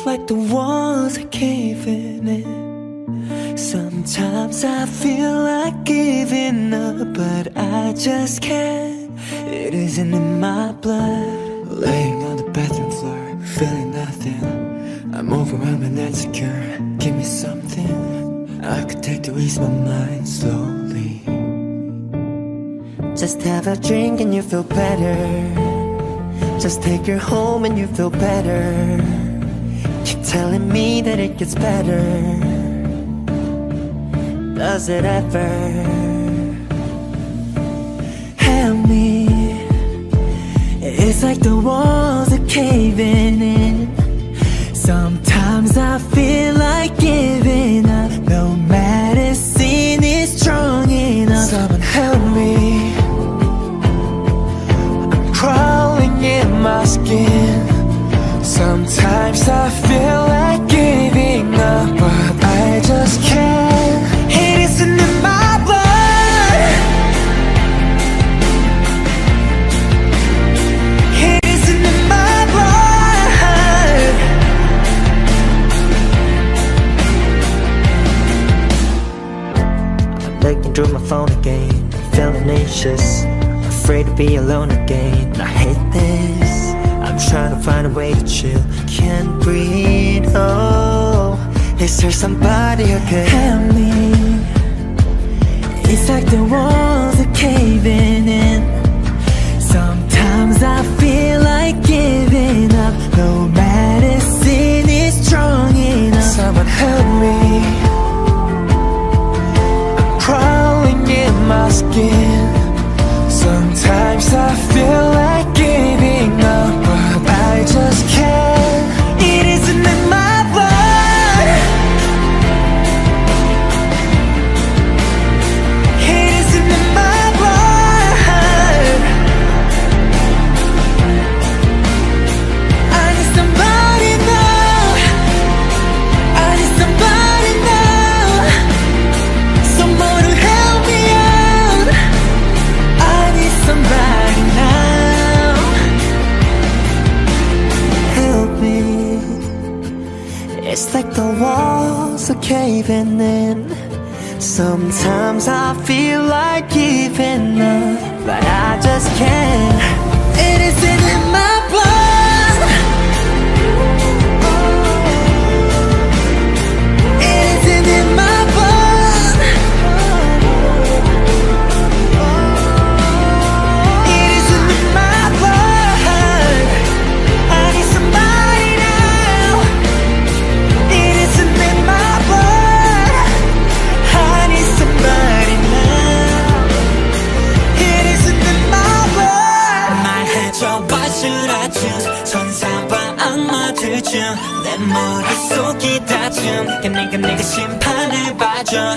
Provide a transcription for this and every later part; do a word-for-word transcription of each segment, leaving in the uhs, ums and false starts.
like the walls are caving in. Sometimes I feel like giving up, but I just can't. It isn't in my blood. Laying on the bathroom floor, feeling nothing. I'm overwhelmed and insecure. Give me something I could take to ease my mind slowly. Just have a drink and you feel better. Just take her home and you feel better. Keep telling me that it gets better. Does it ever? Help me. It's like the walls are caving in. Sometimes I feel like giving up. No medicine is strong enough. Someone help me. I'm crawling in my skin. Sometimes I feel like giving up, but I just can't. It isn't in my blood. It isn't in my blood. I'm looking through my phone again, feeling anxious, afraid to be alone again. I hate this. I'm trying to find a way to chill. Can't breathe, oh. Is there somebody who could help me? It's like the walls are caving in. Sometimes I feel like giving up. No medicine is strong enough. Someone help me. I'm crawling in my skin. Sometimes I feel like giving up, but I just can't. It isn't in my blood. It isn't in my blood. I need somebody now. I need somebody now. Someone to help me out. I need somebody now. Help me. It's like the walls are caving in. Sometimes I feel like giving up, but I just can't. It isn't in my blood. It isn't in my blood. It isn't in my blood. I need somebody now. It isn't in my blood. I need somebody now. It isn't in my blood. 말해줘 바스라준 천사와 악마들 중 내 머릿속이 다준 그 내가 내가 심판을 봐줘.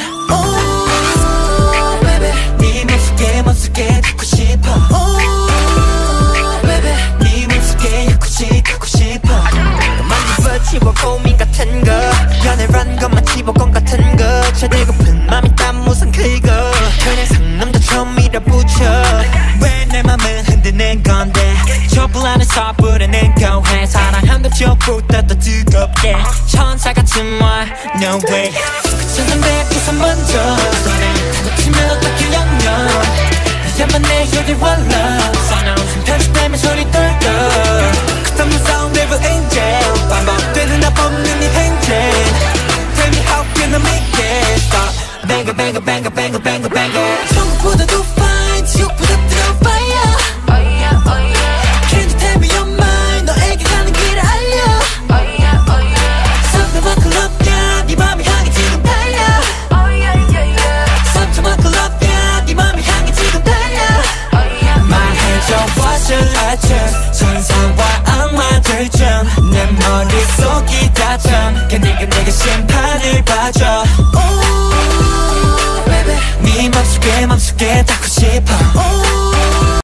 Oh baby 네 맘속에 맘속에 듣고 싶어. Oh baby 네 맘속에 요구지 갖고 싶어. 너만 집어 고민 같은 거 연애란 것만 집어건 같은 거 제대고픈 맘이 땀 무슨 긁어 그냥 상남자처럼 밀어붙여. 왜 내 맘을 흔드는 건데 촛불 안에서 부르는 거해. 사랑한다 촛불 더 뜨겁게 천사 같은 말 no way. 천상 백두산 먼저 너네 놓치면 어떻게 영영 이제만 내 효리 one love 사나운 편집되면 소리 떨떠 그딴 무서운 devil angel 반복되는 나 뽑는 이 행진. Tell me how can I make it stop. Banger banger banger banger banger banger. 천국보다 더 fine 지옥보다 뜨거운 fire. Oh yeah oh yeah. Can you tell me your mind 너에게 가는 길을 알려. Oh yeah oh yeah. 상대만큼 럽냐 네 맘이 향해 지금 달려. Oh yeah yeah yeah. 상처만큼 럽냐 네 맘이 향해 지금 달려. Oh yeah 말해줘 what's your legend. 천사와 악마들 중 내 머릿속이 다정 그 네가 내가 심판을 봐줘. Oh baby 네 맘속에 맘속에 닿고 싶어. Oh